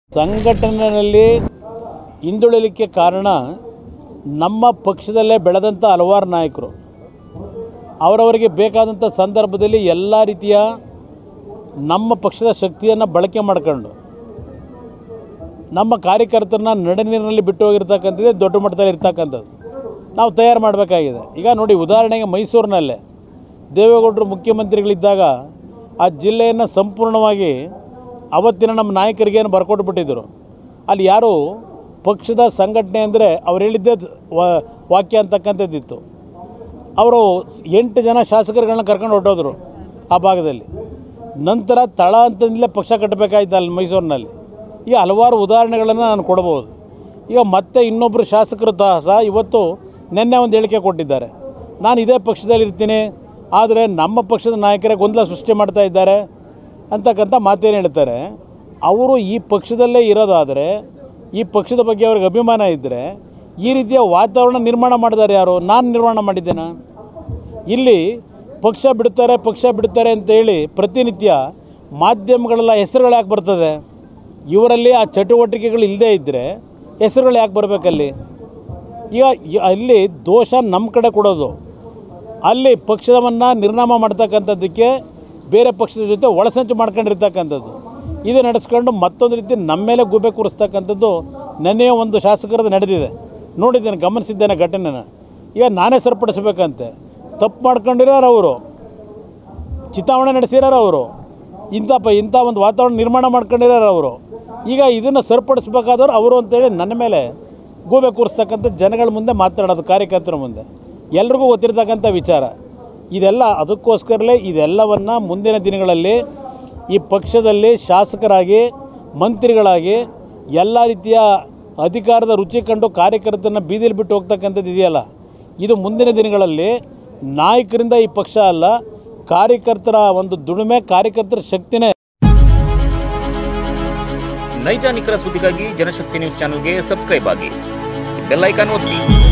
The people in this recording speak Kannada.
ಸಂಘಟನೆಯಲ್ಲಿ ಹಿಂದುಳಿಲಿಕ್ಕೆ ಕಾರಣ ನಮ್ಮ ಪಕ್ಷದಲ್ಲೇ ಬೆಳೆದಂಥ ಹಲವಾರು ನಾಯಕರು ಅವರವರಿಗೆ ಬೇಕಾದಂಥ ಸಂದರ್ಭದಲ್ಲಿ ಎಲ್ಲ ರೀತಿಯ ನಮ್ಮ ಪಕ್ಷದ ಶಕ್ತಿಯನ್ನು ಬಳಕೆ ಮಾಡಿಕೊಂಡು ನಮ್ಮ ಕಾರ್ಯಕರ್ತರನ್ನ ನಡುನೀರಿನಲ್ಲಿ ಬಿಟ್ಟು ಹೋಗಿರ್ತಕ್ಕಂಥದ್ದೇ ದೊಡ್ಡ ಮಟ್ಟದಲ್ಲಿ ಇರ್ತಕ್ಕಂಥದ್ದು ನಾವು ತಯಾರು ಮಾಡಬೇಕಾಗಿದೆ. ಈಗ ನೋಡಿ, ಉದಾಹರಣೆಗೆ ಮೈಸೂರಿನಲ್ಲೇ ದೇವೇಗೌಡರು ಮುಖ್ಯಮಂತ್ರಿಗಳಿದ್ದಾಗ ಆ ಜಿಲ್ಲೆಯನ್ನು ಸಂಪೂರ್ಣವಾಗಿ ಅವತ್ತಿನ ನಮ್ಮ ನಾಯಕರಿಗೇನು ಬರ್ಕೊಟ್ಬಿಟ್ಟಿದ್ದರು. ಅಲ್ಲಿ ಯಾರು ಪಕ್ಷದ ಸಂಘಟನೆ ಅಂದರೆ ಅವ್ರು ಹೇಳಿದ್ದೇ ವಾಕ್ಯ ಅಂತಕ್ಕಂಥದ್ದಿತ್ತು. ಅವರು 8 ಜನ ಶಾಸಕರುಗಳನ್ನ ಕರ್ಕೊಂಡು ಹೊರಟೋದ್ರು ಆ ಭಾಗದಲ್ಲಿ. ನಂತರ ತಳ ಹಂತದಿಂದಲೇ ಪಕ್ಷ ಕಟ್ಟಬೇಕಾಯ್ತು ಅಲ್ಲಿ ಮೈಸೂರಿನಲ್ಲಿ. ಈಗ ಹಲವಾರು ಉದಾಹರಣೆಗಳನ್ನು ನಾನು ಕೊಡ್ಬೋದು. ಈಗ ಮತ್ತೆ ಇನ್ನೊಬ್ಬರು ಶಾಸಕರು ಸಹ ಇವತ್ತು ನಿನ್ನೆ ಒಂದು ಹೇಳಿಕೆ ಕೊಟ್ಟಿದ್ದಾರೆ, ನಾನು ಇದೇ ಪಕ್ಷದಲ್ಲಿ ಇರ್ತೀನಿ, ಆದರೆ ನಮ್ಮ ಪಕ್ಷದ ನಾಯಕರೇ ಗೊಂದಲ ಸೃಷ್ಟಿ ಮಾಡ್ತಾ ಇದ್ದಾರೆ ಅಂತಕ್ಕಂಥ ಮಾತೇನು ಹೇಳ್ತಾರೆ. ಅವರು ಈ ಪಕ್ಷದಲ್ಲೇ ಇರೋದಾದರೆ, ಈ ಪಕ್ಷದ ಬಗ್ಗೆ ಅವ್ರಿಗೆ ಅಭಿಮಾನ ಇದ್ದರೆ ಈ ರೀತಿಯ ವಾತಾವರಣ ನಿರ್ಮಾಣ ಮಾಡಿದ್ದಾರೆ ಯಾರು? ನಾನು ನಿರ್ಮಾಣ ಮಾಡಿದ್ದೇನೆ. ಇಲ್ಲಿ ಪಕ್ಷ ಬಿಡ್ತಾರೆ ಅಂತೇಳಿ ಪ್ರತಿನಿತ್ಯ ಮಾಧ್ಯಮಗಳೆಲ್ಲ ಹೆಸರುಗಳು ಯಾಕೆ ಬರ್ತದೆ? ಇವರಲ್ಲಿ ಆ ಚಟುವಟಿಕೆಗಳು ಇಲ್ಲದೇ ಇದ್ದರೆ ಹೆಸರುಗಳು ಯಾಕೆ ಬರಬೇಕಲ್ಲಿ? ಈಗ ಅಲ್ಲಿ ದೋಷ ನಮ್ಮ ಕಡೆ ಕೊಡೋದು, ಅಲ್ಲಿ ಪಕ್ಷವನ್ನು ನಿರ್ನಾಮ ಮಾಡ್ತಕ್ಕಂಥದ್ದಕ್ಕೆ ಬೇರೆ ಪಕ್ಷದ ಜೊತೆ ಒಳಸಂಚು ಮಾಡ್ಕೊಂಡಿರ್ತಕ್ಕಂಥದ್ದು, ಇದು ನಡೆಸ್ಕೊಂಡು ಮತ್ತೊಂದು ರೀತಿ ನಮ್ಮ ಮೇಲೆ ಗೂಬೆ ಕೂರಿಸ್ತಕ್ಕಂಥದ್ದು ನೆನ್ನೆಯೇ ಒಂದು ಶಾಸಕರದ್ದು ನಡೆದಿದೆ. ನೋಡಿದ್ದೇನೆ, ಗಮನಿಸಿದ್ದೇನೆ ಘಟನೆನ. ಈಗ ನಾನೇ ಸರಿಪಡಿಸ್ಬೇಕಂತೆ ತಪ್ಪು ಮಾಡ್ಕೊಂಡಿರೋರು ಅವರು, ಚಿತಾವಣೆ ನಡೆಸಿರೋರು ಅವರು, ಇಂಥ ಒಂದು ವಾತಾವರಣ ನಿರ್ಮಾಣ ಮಾಡ್ಕೊಂಡಿರೋರು ಅವರು. ಈಗ ಇದನ್ನು ಸರಿಪಡಿಸ್ಬೇಕಾದವ್ರು ಅವರು ಅಂತೇಳಿ ನನ್ನ ಮೇಲೆ ಗೂಬೆ ಕೂರಿಸ್ತಕ್ಕಂಥ ಜನಗಳ ಮುಂದೆ ಮಾತನಾಡೋದು, ಕಾರ್ಯಕರ್ತರ ಮುಂದೆ ಎಲ್ರಿಗೂ ಗೊತ್ತಿರ್ತಕ್ಕಂಥ ವಿಚಾರ ಇದೆಲ್ಲ. ಅದಕ್ಕೋಸ್ಕರಲೇ ಇದೆಲ್ಲವನ್ನು ಮುಂದಿನ ದಿನಗಳಲ್ಲಿ ಈ ಪಕ್ಷದಲ್ಲಿ ಶಾಸಕರಾಗಿ, ಮಂತ್ರಿಗಳಾಗಿ ಎಲ್ಲ ರೀತಿಯ ಅಧಿಕಾರದ ರುಚಿ ಕಂಡು ಕಾರ್ಯಕರ್ತರನ್ನ ಬೀದಿಲಿ ಬಿಟ್ಟು ಹೋಗ್ತಕ್ಕಂಥದ್ದು ಇದೆಯಲ್ಲ, ಇದು ಮುಂದಿನ ದಿನಗಳಲ್ಲಿ ನಾಯಕರಿಂದ ಈ ಪಕ್ಷ ಅಲ್ಲ, ಕಾರ್ಯಕರ್ತರ ಒಂದು ದುಡಿಮೆ, ಕಾರ್ಯಕರ್ತರ ಶಕ್ತಿನೇ. ನೈಜ ನಿಖರ ಸುದ್ದಿಗಾಗಿ ಜನಶಕ್ತಿ ನ್ಯೂಸ್ ಚಾನೆಲ್ಗೆ ಸಬ್ಸ್ಕ್ರೈಬ್ ಆಗಿ, ಬೆಲ್ ಐಕಾನ್ ಒತ್ತಿ.